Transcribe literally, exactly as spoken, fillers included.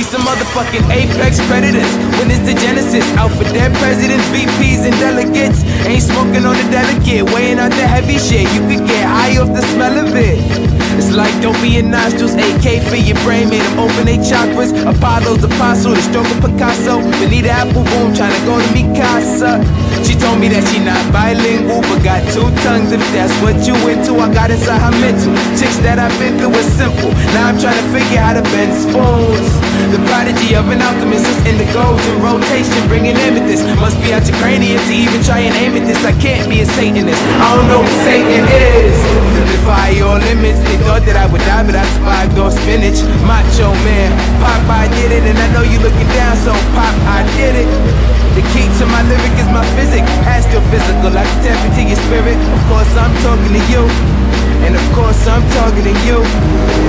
some motherfucking apex predators. When it's the genesis, out for dead presidents, V Ps and delegates. Ain't smoking on the delicate, weighing out the heavy shit. You could get high off the smell of it. It's like don't be in nostrils, A K for your brain, made them open their chakras. Apollo's apostle, the stroke of Picasso. Benita Appleboom trying to go to Mikasa. She told me that she not bilingual, but got two tongues. If that's what you into, I got inside her mental. Chicks that I've been through was simple. Now I'm trying to figure how to bend spoons. The prodigy of an alchemist is in the goals in rotation, bringing amethyst. Must be out your cranium to even try and aim at this. I can't be a Satanist. I don't know what Satan is. Defy your limits. They thought that I would die, but I survived off spinach. Macho man, Pop, I did it, and I know you looking down, so Pop, I did it. The key to my lyric is my physics, astrophysical. I can tap into your spirit. Of course I'm talking to you, and of course I'm talking to you.